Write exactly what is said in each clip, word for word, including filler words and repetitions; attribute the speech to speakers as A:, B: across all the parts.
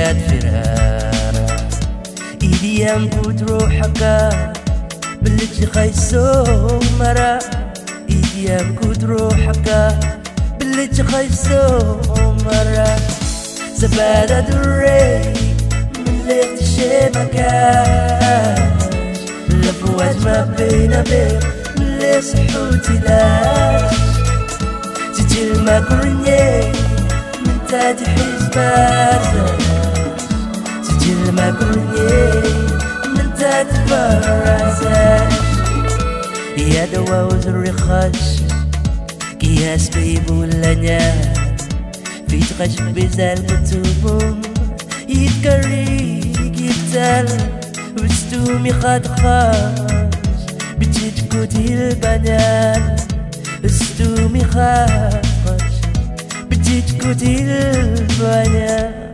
A: بيات فرارة إيدي أنقود روحك باللي خيسو مرة إيدي أنقود روحك باللي خيسو مرة زبادة دري من اللي اختشي مكاش لفوات ما بينا بين من اللي صحوتي لاش تجي الماكروني من تاتي حزباتك تجي الماكروني من تاتي فرازاش يا دوا وزري خش كياس بيبو لنا في تغش بزال كتبهم يتكريك يبتال وستومي خاد خاش بتجيت كوتي البنات وستومي خاد خاش بتجيت كوتي البنات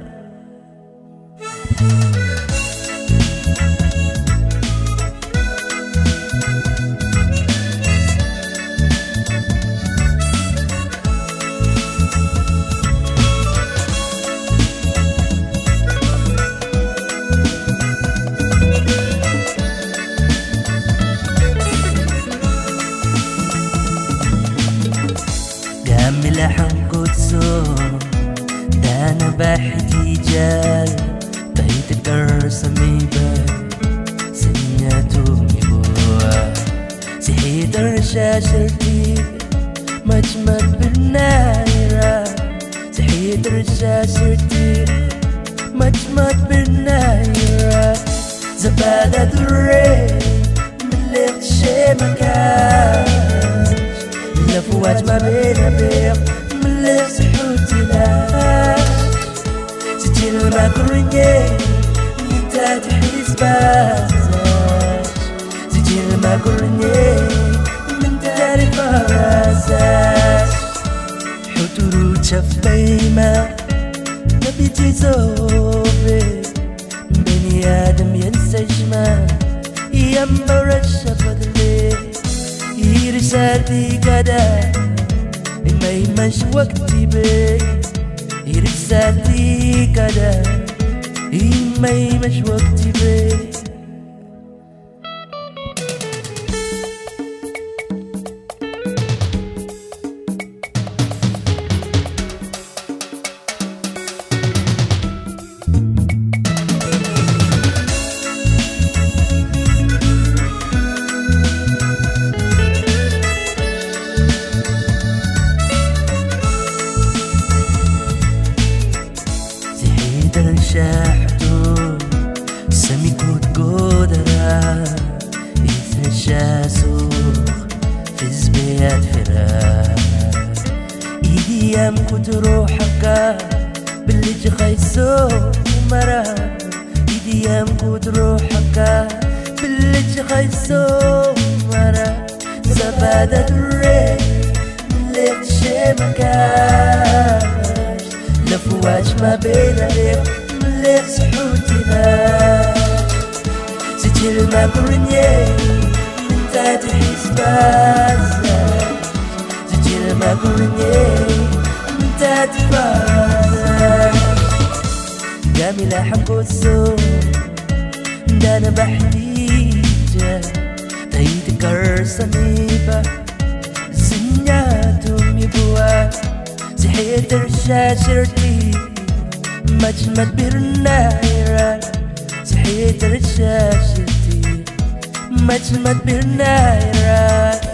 A: ملحن قدسو دانا بحكي جال بيت الدرس ميبا سنياتو ميبوا سحيد رشاشتي مجمد بالنايرة سحيد رشاشتي مجمد بالنايرة زبادة دري من اللي اختشي مكاش لفوات ما بينا بيق من اللي صحوتي لاش تجي الماكروني من تاتي حزباتك تجي الماكروني من تاتي فرازاش حضور شفيمة نبي تزوبي بني آدم ينسى جمال ينبر الشفت الليل رسالتي كدا ما يمش وقتي بي رسالتي كدا ما يمش وقتي بي شاحتو سمي كود قدرة يترشا سوخ في زبيات فرار إيدي يام كود روحك باللي جخيسو مرة إيدي يام كود روحك باللي جخيسو مرة زبادة دري من اللي اختشي مكاش لفواج ما بينا ليك اللي صحوتي لاش تجي الماكروني من تاتي حزباتك تجي الماكروني من تاتي فرازاش قامي لاحق قدسو دانا بحديجة تيتكر صنيبة سنياتو ميبوا سحيت رشاشرتي مجمد بالنايرة سحيت رشاشتي مجمد بالنايرة